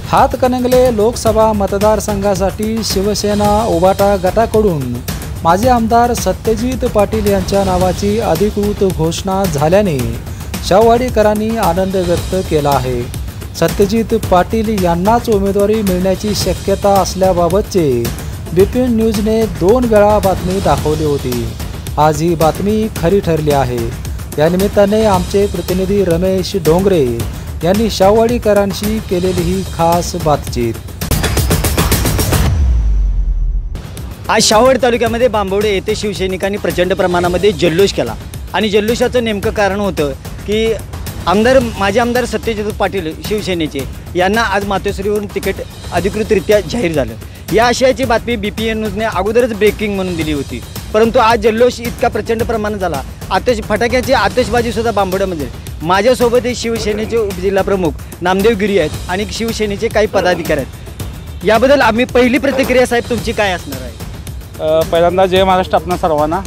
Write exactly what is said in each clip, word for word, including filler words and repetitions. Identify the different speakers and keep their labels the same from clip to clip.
Speaker 1: हातकणंगले लोकसभा मतदारसंघासाठी शिवसेना उभाटा गटाकडून माजी आमदार सत्यजित पाटील यांच्या नावाची अधिकृत घोषणा झाल्याने शाहूवाडीकरांनी आनंद व्यक्त केला आहे। सत्यजित पाटील यांनाच उमेदवारी मिळण्याची शक्यता असल्याबाबतचे बीपीएन न्यूजने दोन वेळा बातमी दाखवली होती। आज ही बातमी खरी ठरली आहे। या निमित्ताने आमचे प्रतिनिधी रमेश डोंगरे यांनी शाहूवाडीकरांशी केलेली ही खास बातचीत।
Speaker 2: आज शाहूवाडी तालुक्यामध्ये बांबवडे येथे शिवसैनिकांनी प्रचंड प्रमाणामध्ये जल्लोष केला आणि जल्लोषाचं नेमकं कारण होतं की आमदार माजी आमदार सत्यजित पाटील शिवसेनेचे यांना आज मातोश्रीवरून तिकीट अधिकृतरित्या जाहीर झालं। या आशयाची बातमी बीपीएन न्यूजने अगोदरच ब्रेकिंग म्हणून दिली होती, परंतु आज जल्लोष इतका प्रचंड प्रमाणात झाला, आतश फटाक्याची आतषबाजीसुद्धा बांबवड्यामध्ये। माझ्यासोबत शिवसेनेचे उपजिल्हा प्रमुख नामदेव गिरी आहेत आणि शिवसेनेचे काही पदाधिकारी आहेत। याबद्दल आम्ही पहिली प्रतिक्रिया साहेब तुमची काय असणार आहे?
Speaker 3: पहिल्यांदा जय महाराष्ट्र आपणा सर्वांना।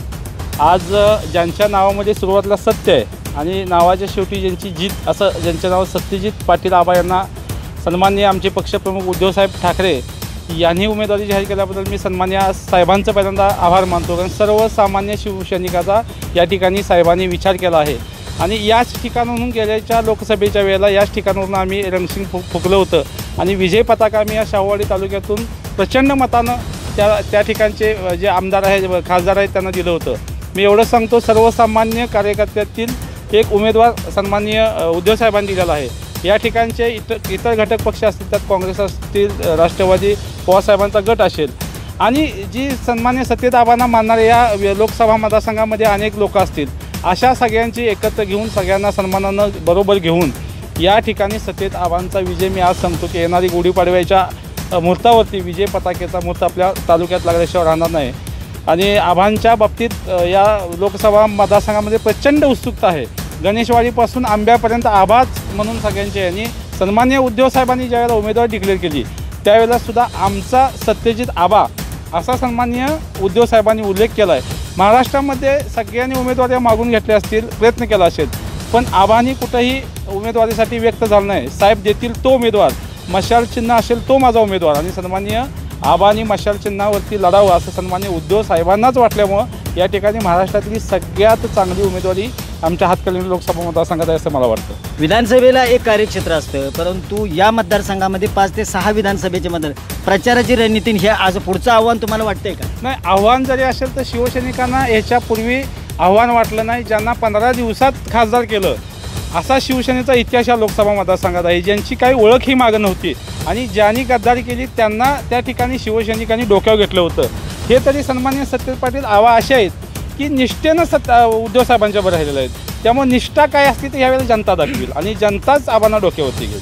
Speaker 3: आज ज्यांच्या नावामध्ये सुरुवातीला सत्य आहे आणि नावाच्या शेवटी ज्यांची जीत असं ज्यांचं नाव सत्यजित पाटील आबा यांना सन्माननीय आमचे पक्षप्रमुख उद्धवसाहेब ठाकरे यांनी उमेदवारी जाहीर केल्याबद्दल मी सन्माननीय साहेबांचं पहिल्यांदा आभार मानतो, कारण सर्वसामान्य शिवसैनिकाचा या ठिकाणी साहेबांनी विचार केला आहे आणि याच ठिकाणाहून गेल्याच्या लोकसभेच्या वेळेला याच ठिकाणावरून आम्ही रणसिंग फु फुकलं होतं आणि विजय पताका आम्ही या शाहूवाडी तालुक्यातून प्रचंड मतानं त्या त्या ठिकाणचे जे आमदार आहेत खासदार आहेत त्यांना दिलं होतं। मी एवढं सांगतो, सर्वसामान्य कार्यकर्त्यातील एक उमेदवार सन्माननीय उद्धवसाहेबांनी दिलेला आहे। या ठिकाणचे इतर इतर घटक पक्ष असतील, त्यात काँग्रेस असतील, राष्ट्रवादी पवारसाहेबांचा गट असेल आणि जी सन्माननीय सत्यजित आबांना मानणारे या लोकसभा मतदारसंघामध्ये अनेक लोक असतील, अशा सगळ्यांची एकत्र घेऊन सगळ्यांना सन्मानानं बरोबर घेऊन या ठिकाणी सत्यजित आबांचा विजय मी आज सांगतो की येणारी गुढीपाडव्याच्या मुहूर्तावरती विजय पताकेचा मुहूर्त आपल्या तालुक्यात लागल्याशिवाय राहणार नाही आणि आबांच्या बाबतीत या लोकसभा मतदारसंघामध्ये प्रचंड उत्सुकता आहे। गणेशवाडीपासून आंब्यापर्यंत आबाच म्हणून सगळ्यांचे आणि सन्माननीय उद्धवसाहेबांनी ज्यावेळेला उमेदवारी डिक्लेअर केली त्यावेळेलासुद्धा आमचा सत्यजित आबा असा सन्माननीय उद्धवसाहेबांनी उल्लेख केला आहे। महाराष्ट्रामध्ये सगळ्यांनी उमेदवारी मागून घेतल्या असतील, प्रयत्न केला असेल, पण आबांनी कुठंही उमेदवारीसाठी व्यक्त झालं नाही। साहेब देतील तो उमेदवार, मशाल चिन्ह असेल तो माझा उमेदवार आणि सन्माननीय आबांनी मशाल चिन्हावरती लढावं असं सन्माननीय उद्धव साहेबांनाच वाटल्यामुळं या ठिकाणी महाराष्ट्रातली सगळ्यात चांगली उमेदवारी आमच्या हातकणंगले लोकसभा मतदारसंघात आहे असं मला वाटतं।
Speaker 2: विधानसभेला एक कार्यक्षेत्र असतं, परंतु या मतदारसंघामध्ये पाच ते सहा विधानसभेचे मतदार प्रचाराची रणनीती हे आज पुढचं आव्हान तुम्हाला वाटतंय का?
Speaker 3: नाही, आव्हान जरी असेल तर शिवसैनिकांना याच्यापूर्वी आव्हान वाटलं नाही। ज्यांना पंधरा दिवसात खासदार केलं असा शिवसेनेचा इतिहास या लोकसभा मतदारसंघात आहे, ज्यांची काही ओळखही मागं नव्हती आणि ज्यांनी गद्दारी केली त्यांना त्या ठिकाणी शिवसैनिकांनी डोक्यावर घेतलं होतं। हे तरी सन्माननीय सत्यजित पाटील आबा असे आहेत की निष्ठेनं सत उद्धवसाहेबांच्या बरोबर राहिलेलं आहेत, त्यामुळे निष्ठा काय असते ते यावेळेला जनता दाखवेल आणि जनताच आबांना डोक्यावरती घेईल।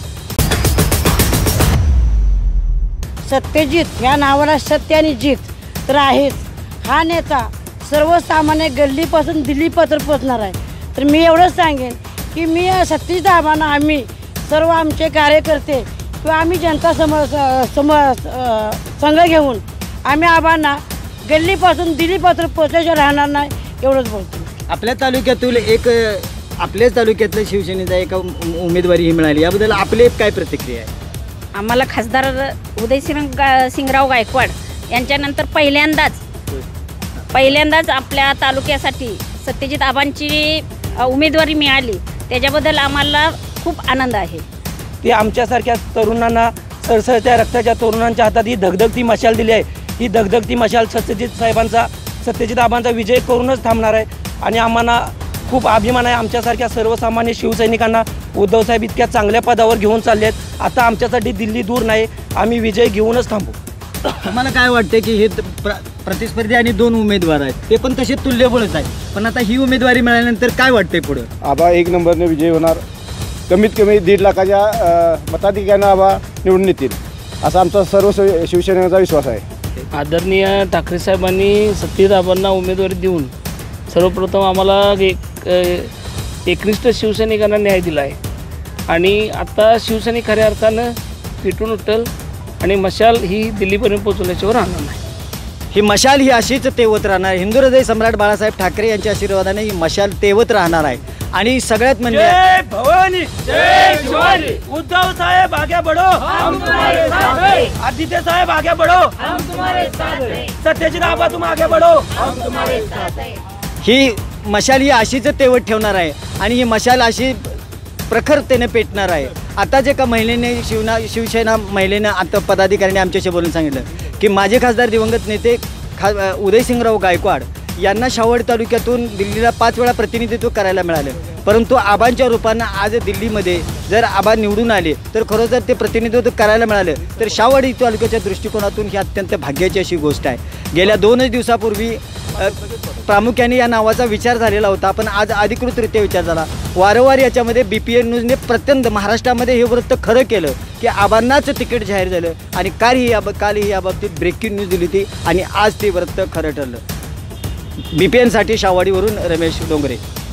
Speaker 4: सत्यजित या नावाला सत्य आणि जित तर आहेच। हा नेता सर्वसामान्य गल्लीपासून दिल्लीपर्यंत पोचणार आहे। तर मी एवढंच सांगेन की मी सत्यजित आबांना आम्ही सर्व आमचे कार्यकर्ते किंवा आम्ही जनता सम सम संघ घेऊन आम्ही आबांना गल्लीपासून दिल्लीपर्यंत पोचायचं राहणार नाही एवढंच बोलतो।
Speaker 2: आपल्या तालुक्यातील एक आपल्याच तालुक्यातल्या शिवसेनेचा एक उमेदवारी ही मिळाली, याबद्दल आपली काय प्रतिक्रिया आहे?
Speaker 5: आम्हाला खासदार उदयसिंग सिंगराव गायकवाड यांच्यानंतर पहिल्यांदाच पहिल्यांदाच आपल्या तालुक्यासाठी सत्यजित आबांची उमेदवारी मिळाली, त्याच्याबद्दल आम्हाला खूप आनंद आहे।
Speaker 6: ती आमच्यासारख्या तरुणांना सरसरत्या रक्ताच्या तरुणांच्या हातात ही धगधगती मशाल दिली आहे। ही धगधगती मशाल सत्यजित साहेबांचा सत्यजित आबांचा विजय करूनच थांबणार आहे आणि आम्हाला खूप अभिमान आहे आमच्यासारख्या सर्वसामान्य शिवसैनिकांना उद्धव साहेब इतक्या चांगल्या पदावर घेऊन चालले आहेत। आता आमच्यासाठी दिल्ली दूर नाही, आम्ही विजय घेऊनच थांबू।
Speaker 2: तुम्हाला काय वाटतं की हे प्र प्रतिस्पर्धी आणि दोन उमेदवार आहेत ते पण तसे तुल्यबळच आहे, पण आता ही उमेदवारी मिळाल्यानंतर काय वाटतंय पुढं?
Speaker 7: आबा एक नंबरने विजय होणार, कमीत कमी दीड लाखाच्या मताधिक्यानं आबा निवडून येतील असा आमचा सर्व शिवसेनेचा विश्वास आहे।
Speaker 8: आदरणीय ठाकरे साहेबांनी सत्यजित आबांना उमेदवारी देऊन सर्वप्रथम आम्हाला एक एकनिष्ठ शिवसैनिकांना न्याय दिला आहे आणि आता शिवसैनिक खऱ्या अर्थानं पेटून उठल आणि मशाल ही दिल्लीपर्यंत पोहोचवल्याशिवाय राहणार नाही।
Speaker 2: ही मशाल ही अशीच तेवत राहणार. हिंदू हृदय सम्राट बाळासाहेब ठाकरे यांच्या आशीर्वादाने ही मशाल तेवत राहणार आहे. आणि सगळ्यात म्हणजे
Speaker 6: जय भवानी, जय शिवाजी. उद्धव साहेब आगे बढ़ो, हम तुम्हारे साथ हैं. आदित्य साहेब आगे बढ़ो, हम तुम्हारे साथ हैं. सत्यजित आबा तुम आगे बढ़ो, हम तुम्हारे साथ हैं.
Speaker 2: ही मशाल ही अशीच तेवत ठेवणार आहे आणि ही मशाल अशी प्रखरतेने पेटणार आहे. आता जे का महिलेने शिवना शिवसेना महिलेनं आता पदाधिकाऱ्यांनी आमच्याशी बोलून सांगितलं की माझे खासदार दिवंगत नेते खा उदयसिंगराव गायकवाड यांना शाहूवाडी तालुक्यातून दिल्लीला पाच वेळा प्रतिनिधित्व करायला मिळालं, परंतु आबांच्या रूपानं आज दिल्लीमध्ये जर आबा निवडून आले तर खरोखर ते प्रतिनिधित्व करायला मिळालं तर शाहूवाडी तालुक्याच्या दृष्टिकोनातून ही अत्यंत भाग्याची अशी गोष्ट आहे. गेल्या दोनच दिवसापूर्वी प्रामुख्याने या नावाचा विचार झालेला होता, पण आज अधिकृतरित्या विचार झाला. वारंवार याच्यामध्ये बी पी एन न्यूजने प्रत्यंत महाराष्ट्रामध्ये हे वृत्त खरं केलं की आबांनाच तिकीट जाहीर झालं आणि काल ही या काल ही याबाबतीत ब्रेकिंग न्यूज दिली होती आणि आज ते वृत्त खरं ठरलं. बी पी एनसाठी शाहूवाडीवरून रमेश डोंगरे.